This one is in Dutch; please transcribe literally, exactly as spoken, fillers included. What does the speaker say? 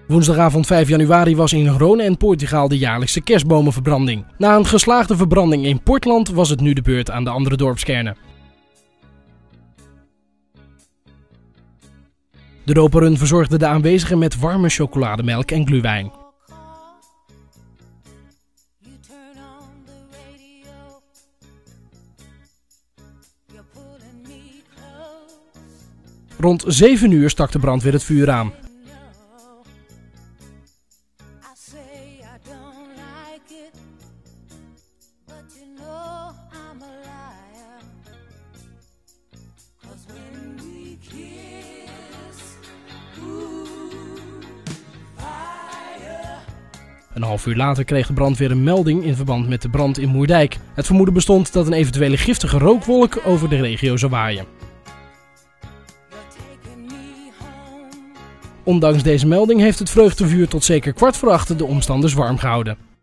Woensdagavond vijf januari was in Rhône en Portugal de jaarlijkse kerstbomenverbranding. Na een geslaagde verbranding in Portland was het nu de beurt aan de andere dorpskernen. De roperun verzorgde de aanwezigen met warme chocolademelk en glühwein. Rond zeven uur stak de brandweer het vuur aan. Een half uur later kreeg de brandweer een melding in verband met de brand in Moerdijk. Het vermoeden bestond dat een eventuele giftige rookwolk over de regio zou waaien. Ondanks deze melding heeft het vreugdevuur tot zeker kwart voor acht de omstanders warm gehouden.